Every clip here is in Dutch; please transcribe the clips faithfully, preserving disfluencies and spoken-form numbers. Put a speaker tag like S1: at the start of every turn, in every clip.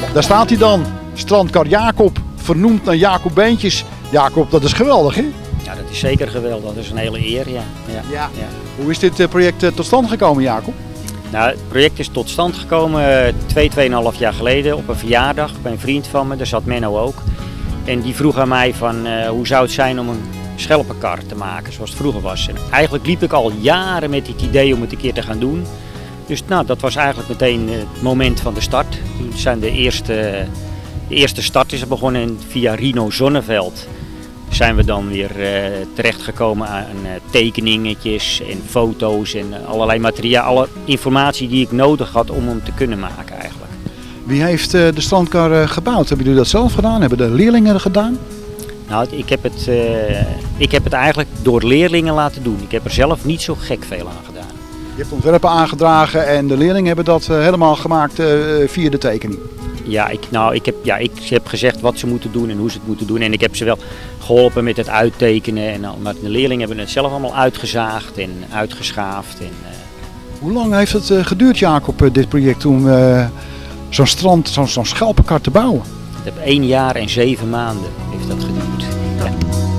S1: Daar staat hij dan, strandkar Jacob, vernoemd naar Jacob Beentjes. Jacob, dat is geweldig, hè?
S2: Ja, dat is zeker geweldig. Dat is een hele eer, ja. ja.
S1: Ja.
S2: ja.
S1: Hoe is dit project tot stand gekomen, Jacob?
S2: Nou, het project is tot stand gekomen twee, tweeënhalf jaar geleden op een verjaardag bij een vriend van me. Daar zat Menno ook. En die vroeg aan mij van uh, hoe zou het zijn om een schelpenkar te maken zoals het vroeger was. En eigenlijk liep ik al jaren met dit idee om het een keer te gaan doen. Dus nou, dat was eigenlijk meteen het moment van de start. Toen zijn de eerste, de eerste start is begonnen en via Rino Zonneveld zijn we dan weer uh, terechtgekomen aan uh, tekeningetjes en foto's en uh, allerlei materiaal, alle informatie die ik nodig had om hem te kunnen maken eigenlijk.
S1: Wie heeft uh, de strandkar uh, gebouwd? Hebben jullie dat zelf gedaan? Hebben de leerlingen dat gedaan?
S2: Nou, ik heb, het, uh, ik heb het eigenlijk door leerlingen laten doen. Ik heb er zelf niet zo gek veel aan gedaan.
S1: Je hebt ontwerpen aangedragen en de leerlingen hebben dat uh, helemaal gemaakt uh, via de tekening.
S2: Ja, ik, nou, ik, heb, ja, ik heb gezegd wat ze moeten doen en hoe ze het moeten doen. En ik heb ze wel geholpen met het uittekenen. En, maar de leerlingen hebben het zelf allemaal uitgezaagd en uitgeschaafd. En, uh...
S1: Hoe lang heeft het uh, geduurd, Jacob, uh, dit project, om uh, zo'n strand, zo'n zo'n schelpenkar te bouwen?
S2: Het heeft één jaar en zeven maanden heeft dat geduurd. Ja.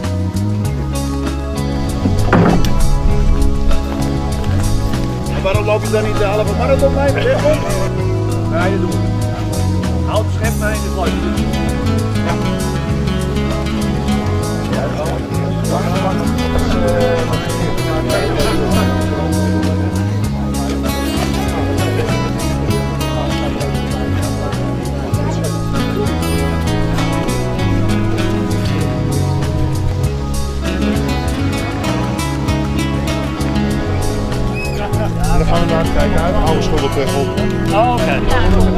S3: En waarom loop je dan niet de halve marathon mee? Zeg maar. Ja, je doet het. Houd het schep mee in de vleugel. Ja. Ja, dat is dan gaan we naar het kijken uit. Oude schuldenweg op.
S2: Oh, oké. Okay.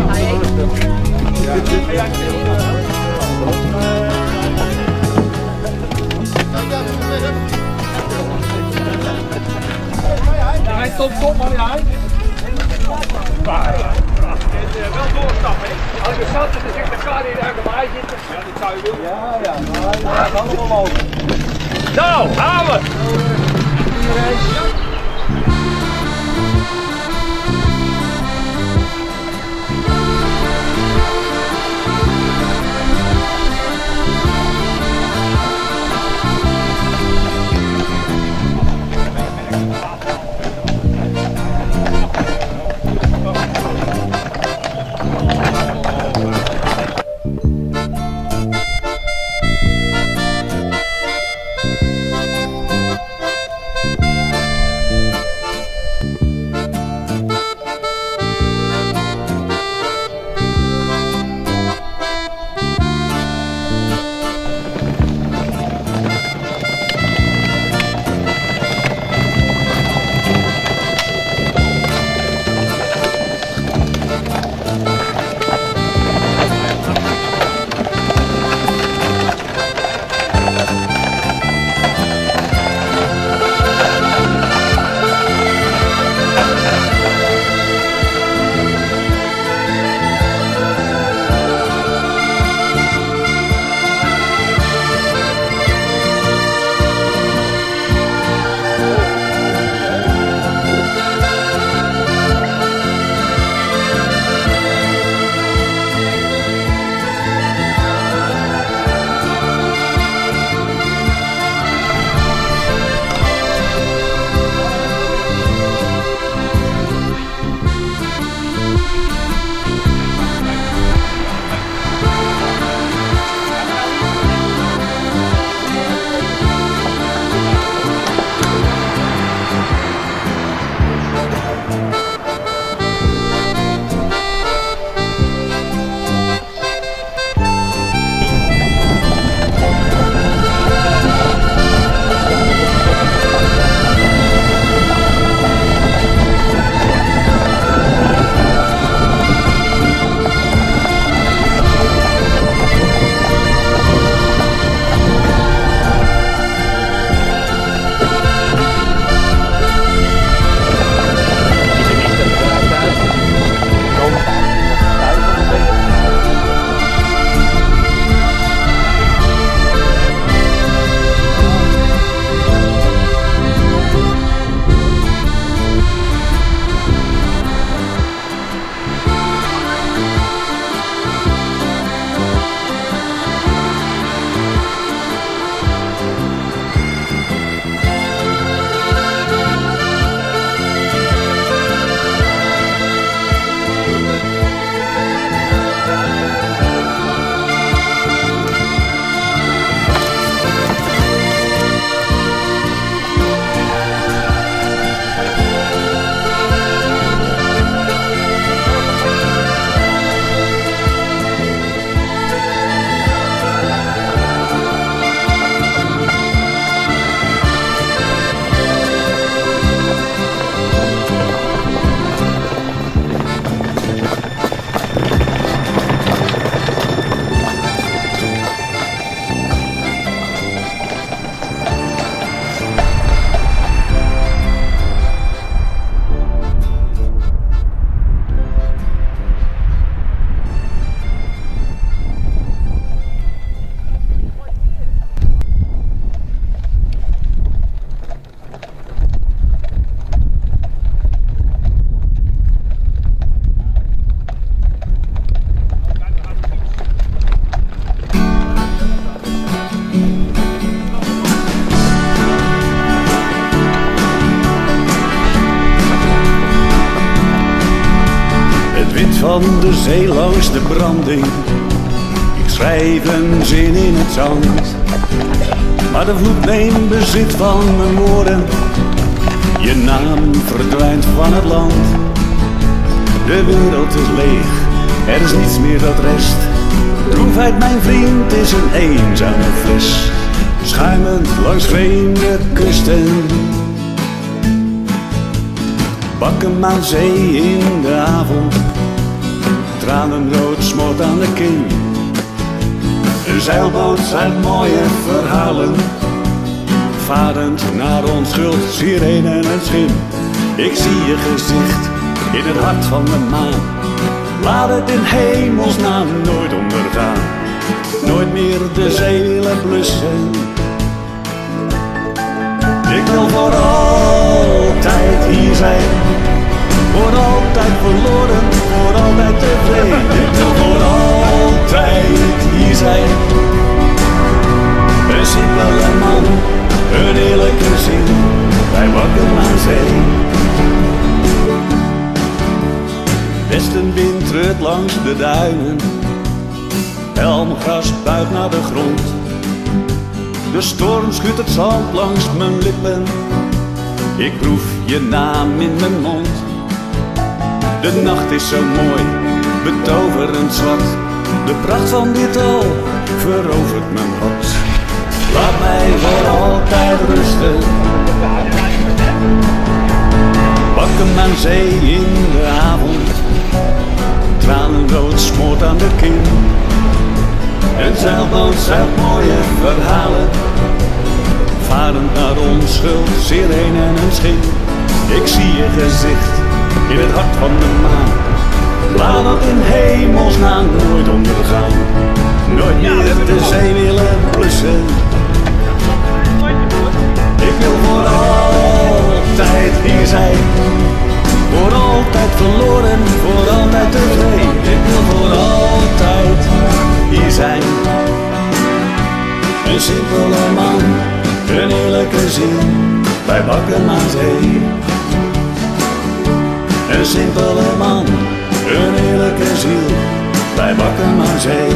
S3: Hij stop, stop, maar hij. Maar, wel doorstappen, hè? Als je zat, dan zit de kar hier uit de waai zitten. Ja, dat zou je doen. Ja, ja, maar dat gaat allemaal lopen. Nou, houden!
S4: van de zee langs de branding. Ik schrijf een zin in het zand, maar de vloed neemt bezit van mijn woorden. Je naam verdwijnt van het land. De wereld is leeg, er is niets meer dat rest. Droefheid, mijn vriend, is een eenzame fles, schuimend langs vreemde kusten. Bakken aan zee in de avond, tranenrood smoort aan de kin. Een zeilboot zijn mooie verhalen, varend naar onschuld, sirene en schim. Ik zie je gezicht in het hart van de maan, laat het in hemelsnaam nooit ondergaan. Nooit meer de zee willen blussen. Ik wil voor altijd hier zijn, voor altijd verloren, voor altijd tevreden. Ik wil voor altijd hier zijn. Een simpele man, een eerlijke zin, wij wakken aan zee. Westenwind treurt langs de duinen, helmgras buigt naar de grond. De storm schudt het zand langs mijn lippen, ik proef je naam in mijn mond. De nacht is zo mooi, betoverend zwart, de pracht van dit al verovert mijn hart. Laat mij voor altijd rusten, bakken aan zee in de avond, tranenrood smoort aan de kin. Een zeilboot zeilt mooie verhalen, varend naar onschuld, sirene en een schip. Ik zie je gezicht in het hart van de maan, laat het in hemelsnaam nooit ondergaan. Nooit meer de zee willen blussen. Ik wil voor altijd hier zijn, voor altijd verloren, voor altijd tevreden. Ik wil voor altijd hier zijn. Een simpele man, een eerlijke zin, wij bakken aan zee. Een simpele man, een eerlijke ziel, wij bakken aan zee.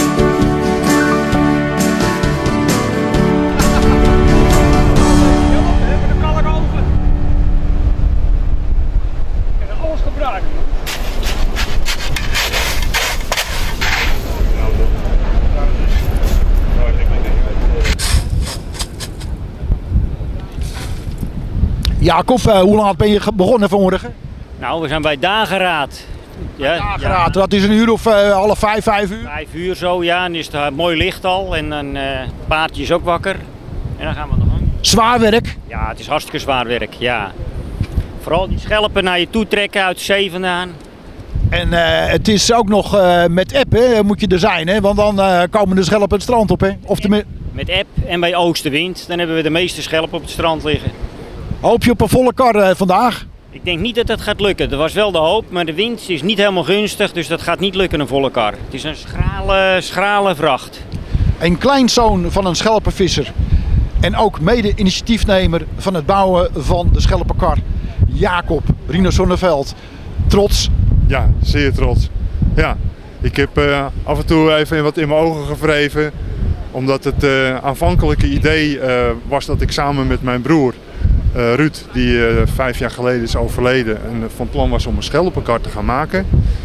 S1: Jacob, uh, hoe laat ben je begonnen vanmorgen?
S2: Nou, we zijn bij Dageraad. Ja,
S1: Dageraad, ja. Dat is een uur of uh, half vijf, vijf uur?
S2: Vijf uur zo, ja. En is het uh, mooi licht al. En dan uh, het paardje is ook wakker. En dan gaan we nog aan.
S1: Zwaar werk?
S2: Ja, het is hartstikke zwaar werk, ja. Vooral die schelpen naar je toe trekken uit de zee vandaan.
S1: En uh, het is ook nog uh, met app, hè, moet je er zijn, hè? Want dan uh, komen de schelpen het strand op, hè? Of
S2: met, met app en bij oostenwind, dan hebben we de meeste schelpen op het strand liggen.
S1: Hoop je op een volle kar uh, vandaag?
S2: Ik denk niet dat het gaat lukken. Er was wel de hoop, maar de wind is niet helemaal gunstig, dus dat gaat niet lukken, een volle kar. Het is een schrale, schrale vracht.
S1: Een kleinzoon van een schelpenvisser en ook mede-initiatiefnemer van het bouwen van de schelpenkar, Jacob Rino Zonneveld. Trots?
S5: Ja, zeer trots. Ja, ik heb uh, af en toe even wat in mijn ogen gewreven, omdat het uh, aanvankelijke idee uh, was dat ik samen met mijn broer Uh, Ruud, die uh, vijf jaar geleden is overleden en van plan was om een schelpenkar te gaan maken.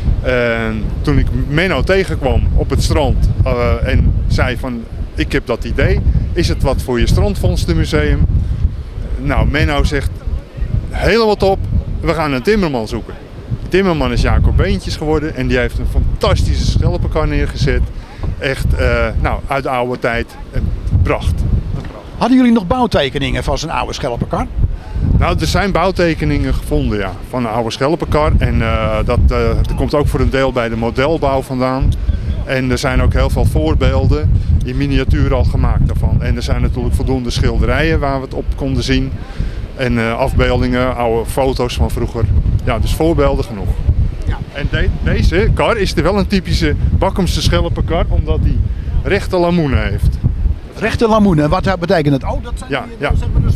S5: En toen ik Menno tegenkwam op het strand uh, en zei van, ik heb dat idee, is het wat voor je strandvondstenmuseum? Nou, Menno zegt, helemaal top, we gaan een timmerman zoeken. Die timmerman is Jacob Beentjes geworden en die heeft een fantastische schelpenkar neergezet. Echt, uh, nou, uit de oude tijd, een pracht.
S1: Hadden jullie nog bouwtekeningen van zo'n oude schelpenkar?
S5: Nou, er zijn bouwtekeningen gevonden, ja, van een oude schelpenkar. En uh, dat, uh, dat komt ook voor een deel bij de modelbouw vandaan. En er zijn ook heel veel voorbeelden in miniatuur al gemaakt daarvan. En er zijn natuurlijk voldoende schilderijen waar we het op konden zien. En uh, afbeeldingen, oude foto's van vroeger. Ja, dus voorbeelden genoeg. Ja. En de deze kar is er wel een typische Bakkumse schelpenkar, omdat hij rechte lamoenen heeft.
S1: Rechte lamoenen, wat betekent het? Oh, dat zijn
S5: ja,
S1: die,
S5: ja.
S1: dat zijn de stokken.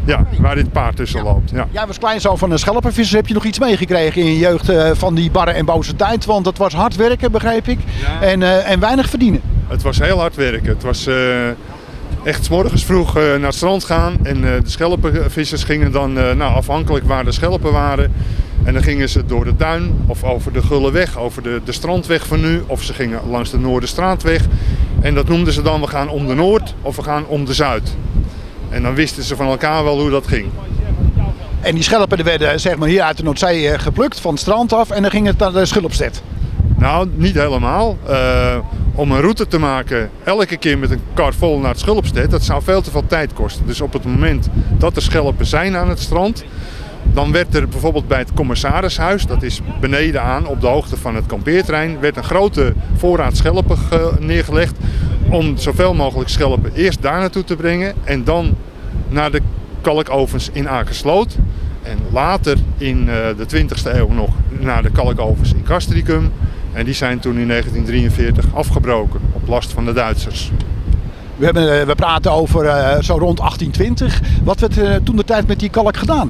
S5: Ja, waar dit paard tussen
S1: Ja.
S5: loopt. Ja.
S1: Jij was kleinzoon van een schelpenvisser. Heb je nog iets meegekregen in je jeugd uh, van die barre en boze tijd? Want het was hard werken, begreep ik.
S5: Ja.
S1: En, uh, en weinig verdienen.
S5: Het was heel hard werken. Het was uh, echt 's morgens vroeg uh, naar het strand gaan. En uh, de schelpenvissers gingen dan, uh, nou, afhankelijk waar de schelpen waren. En dan gingen ze door de duin of over de Gulleweg, over de, de strandweg van nu. Of ze gingen langs de Noorderstraatweg. En dat noemden ze dan, we gaan om de Noord of we gaan om de Zuid. En dan wisten ze van elkaar wel hoe dat ging.
S1: En die schelpen die werden zeg maar, hier uit de Noordzee uh, geplukt, van het strand af. En dan ging het naar de Schulpstedt.
S5: Nou, niet helemaal. Uh, om een route te maken, elke keer met een kar vol naar het Schulpstedt, dat zou veel te veel tijd kosten. Dus op het moment dat er schelpen zijn aan het strand, dan werd er bijvoorbeeld bij het commissarishuis, dat is beneden aan op de hoogte van het kampeerterrein, werd een grote voorraad schelpen neergelegd om zoveel mogelijk schelpen eerst daar naartoe te brengen en dan naar de kalkovens in Akersloot. En later in de twintigste eeuw nog naar de kalkovens in Castricum. En die zijn toen in negentien drieënveertig afgebroken op last van de Duitsers.
S1: We, hebben, we praten over uh, zo rond achttien twintig. Wat werd uh, toen de tijd met die kalk gedaan?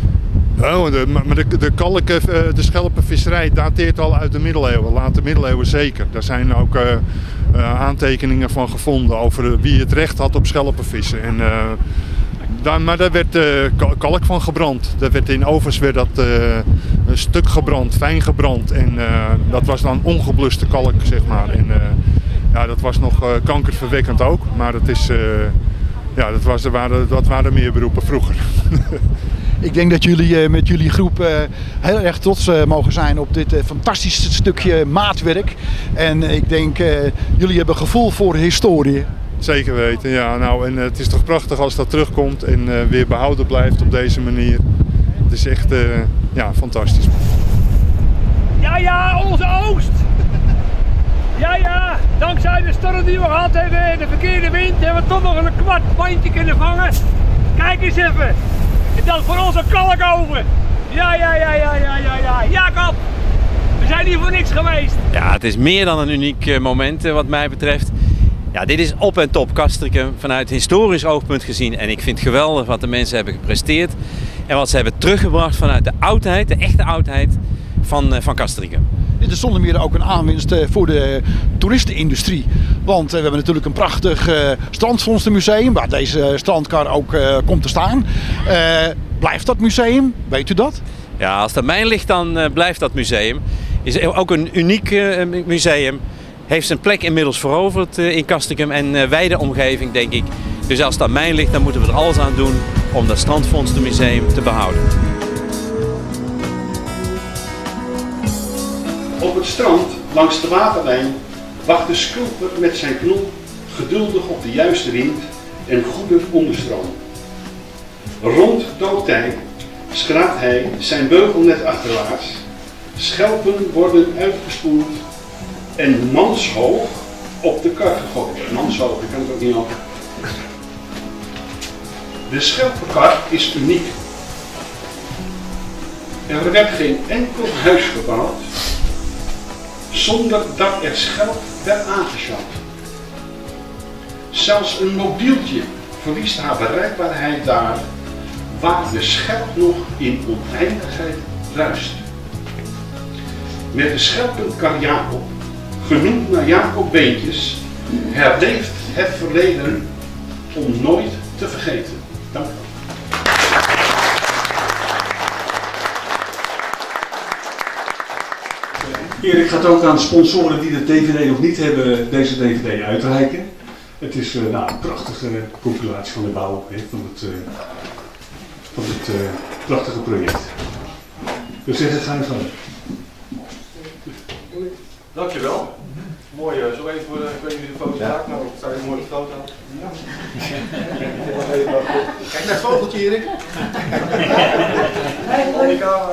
S5: Oh, de, maar de, de, kalk, de schelpenvisserij dateert al uit de middeleeuwen, late middeleeuwen zeker. Daar zijn ook uh, uh, aantekeningen van gevonden over wie het recht had op schelpenvissen. En, uh, daar, maar daar werd uh, kalk van gebrand. Daar werd in ovens werd dat uh, een stuk gebrand, fijn gebrand. En uh, dat was dan ongebluste kalk, zeg maar. En, uh, ja, dat was nog uh, kankerverwekkend ook, maar dat, is, uh, ja, dat, was, dat, waren, dat waren meer beroepen vroeger.
S1: Ik denk dat jullie uh, met jullie groep uh, heel erg trots uh, mogen zijn op dit uh, fantastische stukje maatwerk. En ik denk, uh, jullie hebben gevoel voor historie.
S5: Zeker weten, ja. Nou, en uh, het is toch prachtig als dat terugkomt en uh, weer behouden blijft op deze manier. Het is echt uh, ja, fantastisch.
S3: Ja, ja, onze oogst! Ja, ja, dankzij de storm die we gehad hebben, de verkeerde wind, hebben we toch nog een kwart mandje kunnen vangen. Kijk eens even. En dat voor onze kalkoven. Ja, ja, ja, ja, ja, ja, ja. Jacob, we zijn hier voor niks geweest.
S6: Ja, het is meer dan een uniek moment wat mij betreft. Ja, dit is op en top Castricum vanuit historisch oogpunt gezien. En ik vind het geweldig wat de mensen hebben gepresteerd. En wat ze hebben teruggebracht vanuit de oudheid, de echte oudheid van, van Castricum.
S1: Dit is zonder meer ook een aanwinst voor de toeristenindustrie. Want we hebben natuurlijk een prachtig uh, strandvondstenmuseum waar deze strandkar ook uh, komt te staan. Uh, blijft dat museum? Weet u dat?
S6: Ja, als het aan mij ligt dan uh, blijft dat museum. Is ook een uniek uh, museum. Heeft zijn plek inmiddels veroverd uh, in Castricum en uh, wijde omgeving, denk ik. Dus als het aan mij ligt, dan moeten we er alles aan doen om dat strandvondstenmuseum te behouden.
S7: Op het strand, langs de waterlijn, wacht de sculper met zijn knol geduldig op de juiste wind en goede onderstroom. Rond doopt hij, schraapt hij zijn beugel net achterwaarts, schelpen worden uitgespoeld en manshoog op de kar gegooid. Manshoog, ik kan het ook niet op. De schelpenkar is uniek. Er werd geen enkel huis gebouwd zonder dat er schelp werd aangeschaft. Zelfs een mobieltje verliest haar bereikbaarheid daar waar de schelp nog in oneindigheid ruist. Met de schelpenkar Jacob, genoemd naar Jacob Beentjes, herleeft het verleden om nooit te vergeten. Dank u wel.
S8: Erik gaat ook aan sponsoren die de D V D nog niet hebben, deze D V D uitreiken. Het is uh, nou, een prachtige compilatie van de bouw hè, van het, uh, van het uh, prachtige project. Dus zeg het, ga je verder.
S9: Dankjewel. Mooi, uh, zo even voor de, ik weet niet of je de foto maakt, maar het staat een mooie foto. Ja.
S7: Kijk naar het vogeltje, Erik.
S9: Monica.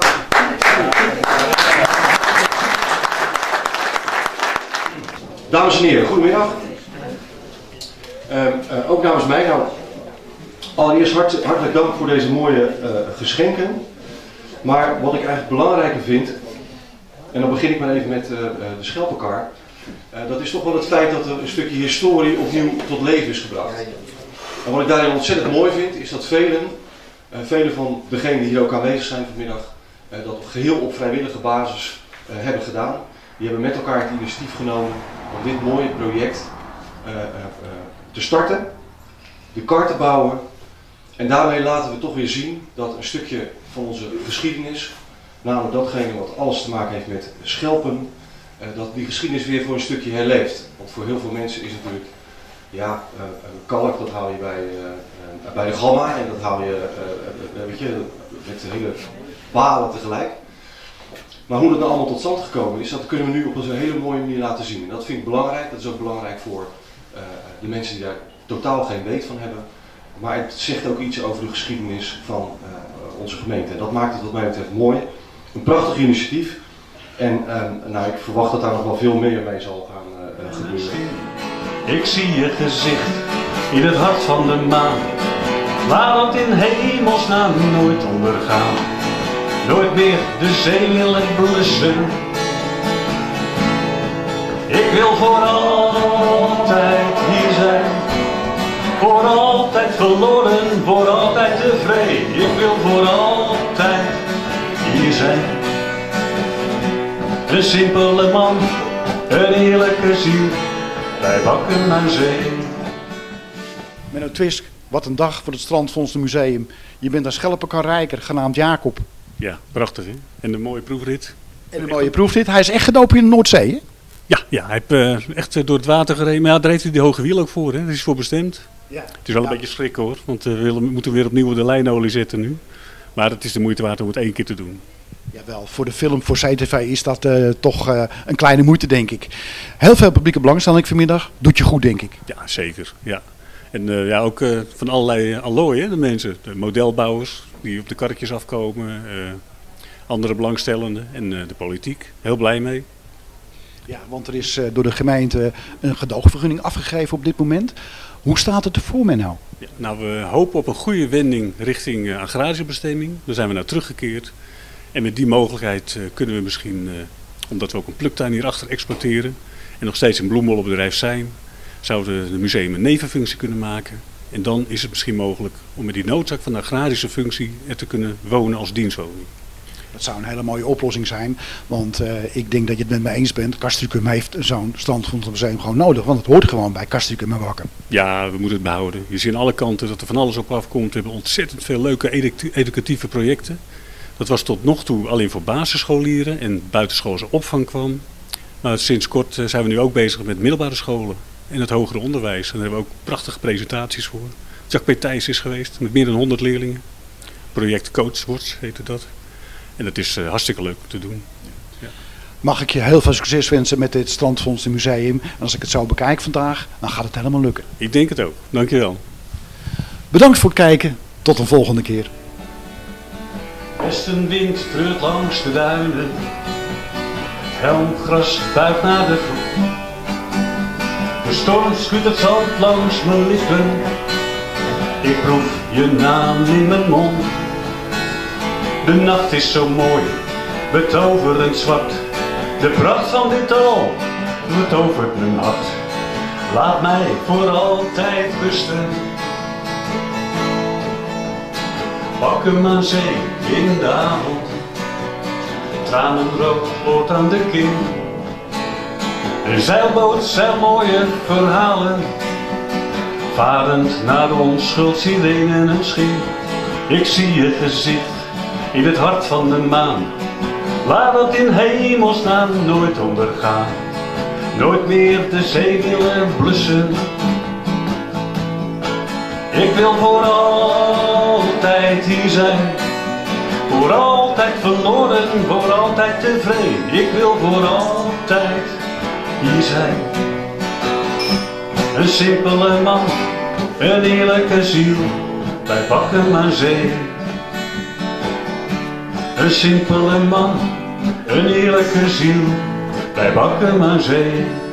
S9: Dames en heren, goedemiddag. Uh, uh, ook namens mij, nou, allereerst hart, hartelijk dank voor deze mooie uh, geschenken. Maar wat ik eigenlijk belangrijker vind, en dan begin ik maar even met uh, de schelpenkar, uh, dat is toch wel het feit dat er een stukje historie opnieuw tot leven is gebracht. En wat ik daarin ontzettend mooi vind, is dat velen Uh, velen van degenen die hier ook aanwezig zijn vanmiddag, uh, dat geheel op vrijwillige basis uh, hebben gedaan. Die hebben met elkaar het initiatief genomen om dit mooie project uh, uh, uh, te starten, de kar te bouwen. En daarmee laten we toch weer zien dat een stukje van onze geschiedenis, namelijk datgene wat alles te maken heeft met Schelpen, uh, dat die geschiedenis weer voor een stukje herleeft. Want voor heel veel mensen is natuurlijk, ja, uh, kalk, dat hou je bij, uh, uh, bij de gamma en dat hou je, uh, uh, weet je, met hele balen tegelijk. Maar hoe dat nou allemaal tot stand gekomen is, dat kunnen we nu op een hele mooie manier laten zien. En dat vind ik belangrijk, dat is ook belangrijk voor uh, de mensen die daar totaal geen weet van hebben. Maar het zegt ook iets over de geschiedenis van uh, onze gemeente. En dat maakt het wat mij betreft mooi. Een prachtig initiatief. En uh, nou, ik verwacht dat daar nog wel veel meer mee zal gaan uh, gebeuren.
S4: Ik zie je gezicht in het hart van de maan. Laat het in hemelsnaam nooit ondergaan. Nooit meer de zee willen blussen. Ik wil voor altijd hier zijn. Voor altijd verloren, voor altijd tevreden. Ik wil voor altijd hier zijn. Een simpele man, een eerlijke ziel. Wij bakken aan zee.
S1: Menno Twisk, wat een dag voor het Strandvondstenmuseum. Je bent een Schelpenkarrijker genaamd Jacob.
S10: Ja, prachtig hè. En een mooie proefrit.
S1: En een mooie proefrit. Hij is echt gedoopt in de Noordzee hè?
S10: Ja, ja, hij heeft uh, echt door het water gereden. Maar ja, daar heeft hij de hoge wiel ook voor hè. Dat is voor bestemd. Ja. Het is wel een ja. beetje schrik hoor, want uh, we willen, moeten weer opnieuw de lijnolie zetten nu. Maar het is de moeite waard om het één keer te doen.
S1: Jawel, voor de film, voor C T V is dat uh, toch uh, een kleine moeite denk ik. Heel veel publieke belangstelling vanmiddag, doet je goed denk ik.
S10: Ja, zeker. Ja. En uh, ja, ook uh, van allerlei allooi, hè, de mensen. De modelbouwers die op de karretjes afkomen, uh, andere belangstellenden en uh, de politiek. Heel blij mee.
S1: Ja, want er is uh, door de gemeente een gedoogvergunning afgegeven op dit moment. Hoe staat het ervoor, Menno?
S10: Ja, nou, we hopen op een goede wending richting uh, agrarische bestemming. Daar zijn we naar teruggekeerd. En met die mogelijkheid uh, kunnen we misschien, uh, omdat we ook een pluktuin hierachter exploiteren en nog steeds een bloembollenbedrijf zijn, zouden we het museum een nevenfunctie kunnen maken. En dan is het misschien mogelijk om met die noodzaak van de agrarische functie er te kunnen wonen als dienstwoning.
S1: Dat zou een hele mooie oplossing zijn, want uh, ik denk dat je het met me eens bent. Castricum heeft zo'n Strandvondstenmuseum gewoon nodig, want het hoort gewoon bij Castricum en Wakker.
S10: Ja, we moeten het behouden. Je ziet aan alle kanten dat er van alles op afkomt. We hebben ontzettend veel leuke educatieve projecten. Dat was tot nog toe alleen voor basisscholieren en buitenschoolse opvang kwam. Maar sinds kort uh, zijn we nu ook bezig met middelbare scholen en het hogere onderwijs. En daar hebben we ook prachtige presentaties voor. Jacques P. Thijs is geweest met meer dan honderd leerlingen. Project Coachwords heette dat. En dat is uh, hartstikke leuk om te doen. Ja.
S1: Mag ik je heel veel succes wensen met dit Strandvondstenmuseum. En als ik het zo bekijk vandaag, dan gaat het helemaal lukken.
S10: Ik denk het ook. Dankjewel.
S1: Bedankt voor het kijken. Tot een volgende keer.
S4: Westenwind treurt langs de duinen. Het helmgras buigt naar de voet. De storm schudt het zand langs mijn lippen. Ik proef je naam in mijn mond. De nacht is zo mooi, betoverend zwart. De pracht van dit dal betovert mijn hart. Laat mij voor altijd rusten. Pak hem aan zee in de avond. Tranenrood wordt aan de kin. Een zeilboot zeilt mooie verhalen. Varend naar onschuld, sirenen en schip. Ik zie je gezicht in het hart van de maan. Laat het in hemelsnaam nooit ondergaan. Nooit meer de zee willen blussen. Ik wil voor altijd hier zijn. Voor altijd verloren, voor altijd tevreden. Ik wil voor altijd hier zijn. Een simpele man, een eerlijke ziel. Wij pakken aan zee. Een simpele man, een eerlijke ziel, wij bakken aan zee.